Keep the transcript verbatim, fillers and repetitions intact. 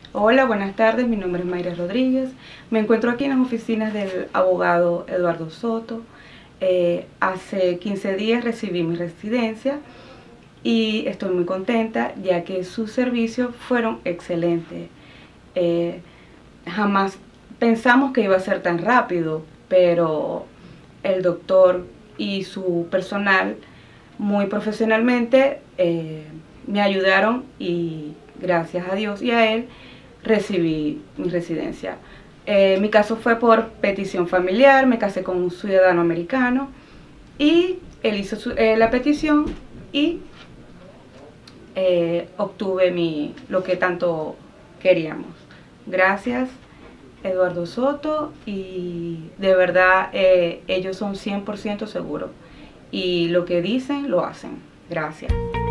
Hola, buenas tardes, mi nombre es Mayra Rodríguez. Me encuentro aquí en las oficinas del abogado Eduardo Soto. Eh, hace quince días recibí mi residencia y estoy muy contenta ya que sus servicios fueron excelentes. Eh, Jamás pensamos que iba a ser tan rápido, pero el doctor y su personal muy profesionalmente eh, me ayudaron y gracias a Dios y a él recibí mi residencia. Eh, mi caso fue por petición familiar, me casé con un ciudadano americano y él hizo su, eh, la petición y eh, obtuve mi, lo que tanto queríamos. Gracias, Eduardo Soto, y de verdad eh, ellos son cien por ciento seguros y lo que dicen lo hacen. Gracias.